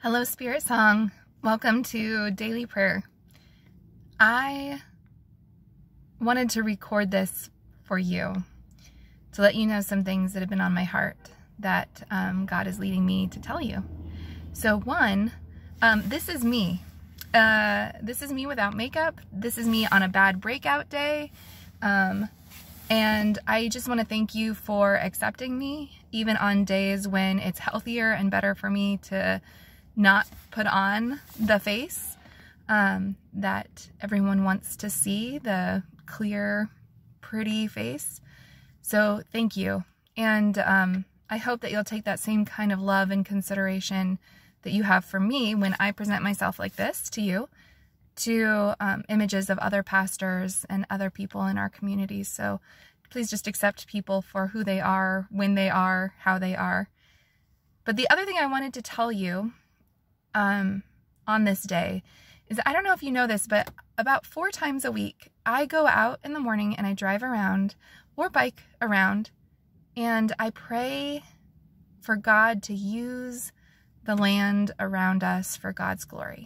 Hello, Spirit Song. Welcome to Daily Prayer. I wanted to record this for you to let you know some things that have been on my heart that God is leading me to tell you. So one, this is me. This is me without makeup. This is me on a bad breakout day. And I just want to thank you for accepting me, even on days when it's healthier and better for me to not put on the face that everyone wants to see, the clear, pretty face. So thank you. And I hope that you'll take that same kind of love and consideration that you have for me when I present myself like this to you, to images of other pastors and other people in our communities. So please just accept people for who they are, when they are, how they are. But the other thing I wanted to tell you on this day is, I don't know if you know this, but about 4 times a week, I go out in the morning and I drive around or bike around and I pray for God to use the land around us for God's glory.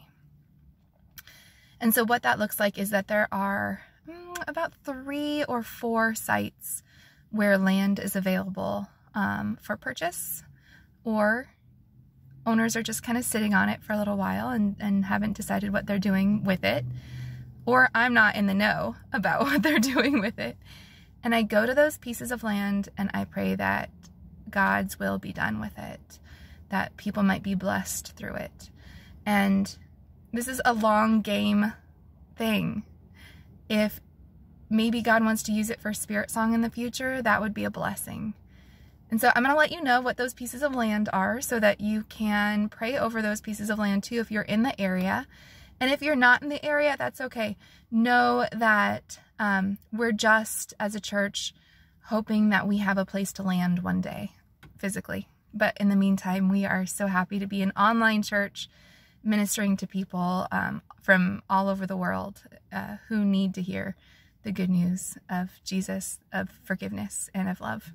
And so what that looks like is that there are about 3 or 4 sites where land is available for purchase, or owners are just kind of sitting on it for a little while and haven't decided what they're doing with it, or I'm not in the know about what they're doing with it. And I go to those pieces of land and I pray that God's will be done with it, that people might be blessed through it. And this is a long game thing. If maybe God wants to use it for Spirit Song in the future, that would be a blessing. And so I'm going to let you know what those pieces of land are so that you can pray over those pieces of land too if you're in the area. And if you're not in the area, that's okay. Know that we're just, as a church, hoping that we have a place to land one day, physically. But in the meantime, we are so happy to be an online church ministering to people from all over the world who need to hear the good news of Jesus, of forgiveness, and of love.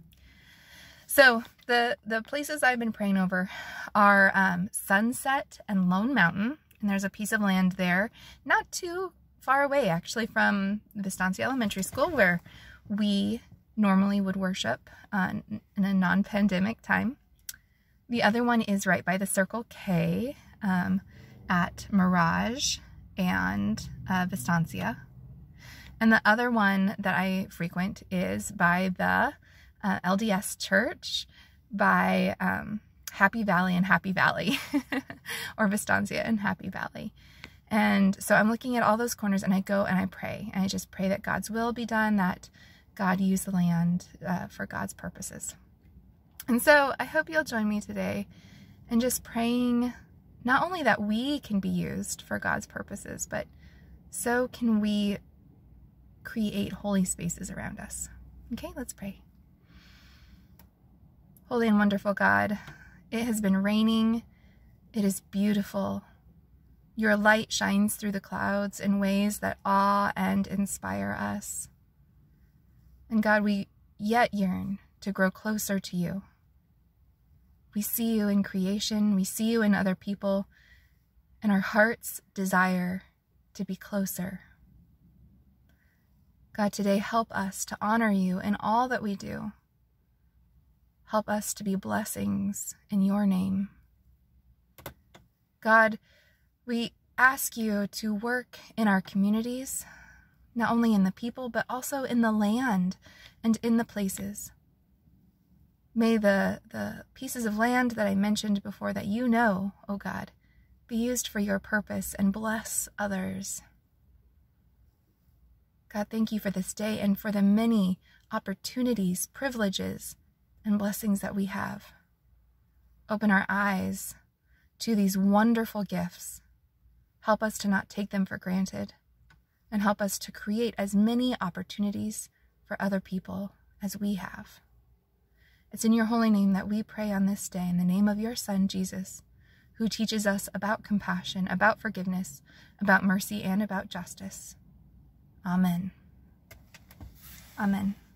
So the places I've been praying over are Sunset and Lone Mountain, and there's a piece of land there, not too far away actually from Vistancia Elementary School, where we normally would worship in a non-pandemic time. The other one is right by the Circle K at Mirage and Vistancia. And the other one that I frequent is by the LDS Church, by Happy Valley and Happy Valley, or Vistancia and Happy Valley. And so I'm looking at all those corners and I go and I pray. And I just pray that God's will be done, that God use the land for God's purposes. And so I hope you'll join me today in just praying not only that we can be used for God's purposes, but so can we create holy spaces around us. Okay, let's pray. Holy and wonderful God, it has been raining. It is beautiful. Your light shines through the clouds in ways that awe and inspire us. And God, we yet yearn to grow closer to you. We see you in creation. We see you in other people. And our hearts desire to be closer. God, today help us to honor you in all that we do. Help us to be blessings in your name. God, we ask you to work in our communities, not only in the people, but also in the land and in the places. May the pieces of land that I mentioned before that you know, oh God, be used for your purpose and bless others. God, thank you for this day and for the many opportunities, privileges, and blessings that we have. Open our eyes to these wonderful gifts. Help us to not take them for granted, and help us to create as many opportunities for other people as we have. It's in your holy name that we pray on this day, in the name of your Son, Jesus, who teaches us about compassion, about forgiveness, about mercy, and about justice. Amen. Amen.